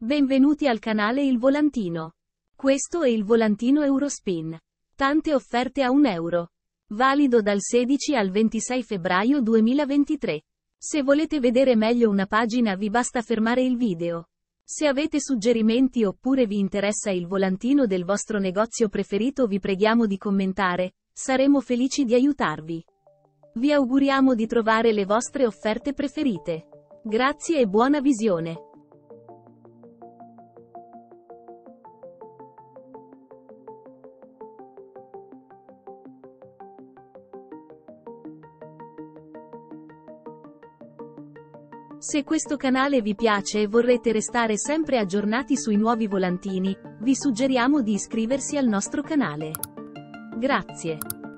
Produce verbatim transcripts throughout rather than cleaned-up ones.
Benvenuti al canale Il Volantino. Questo è il volantino Eurospin. Tante offerte a un euro. Valido dal sedici al ventisei febbraio duemilaventitré. Se volete vedere meglio una pagina vi basta fermare il video. Se avete suggerimenti oppure vi interessa il volantino del vostro negozio preferito vi preghiamo di commentare, saremo felici di aiutarvi. Vi auguriamo di trovare le vostre offerte preferite. Grazie e buona visione. Se questo canale vi piace e vorrete restare sempre aggiornati sui nuovi volantini, vi suggeriamo di iscriversi al nostro canale. Grazie.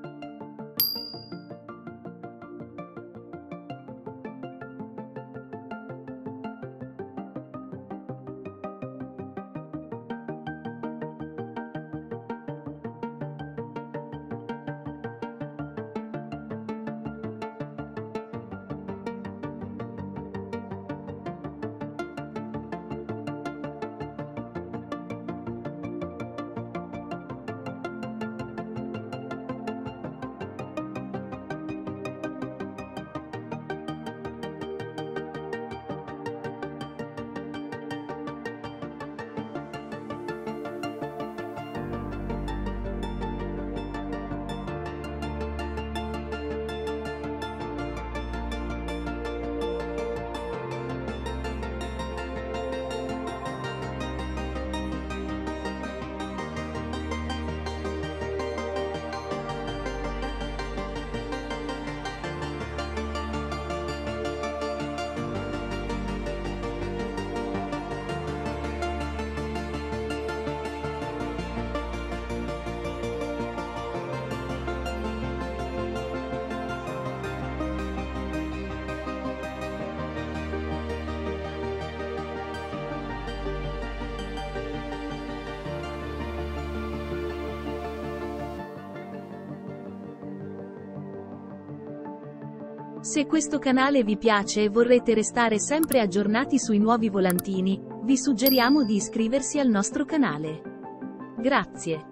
Se questo canale vi piace e vorrete restare sempre aggiornati sui nuovi volantini, vi suggeriamo di iscriversi al nostro canale. Grazie.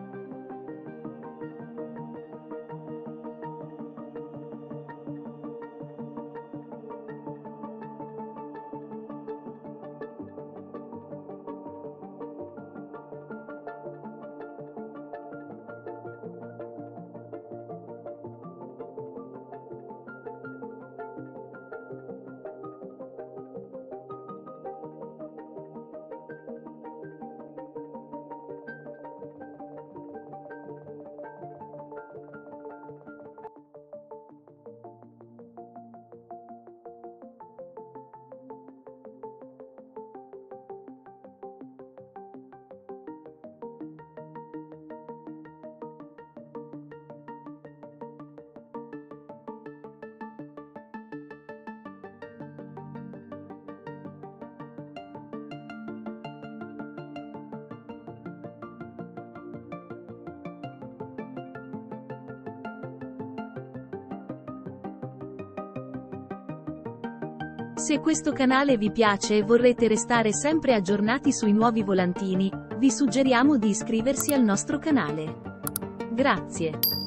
Se questo canale vi piace e vorrete restare sempre aggiornati sui nuovi volantini, vi suggeriamo di iscriversi al nostro canale. Grazie.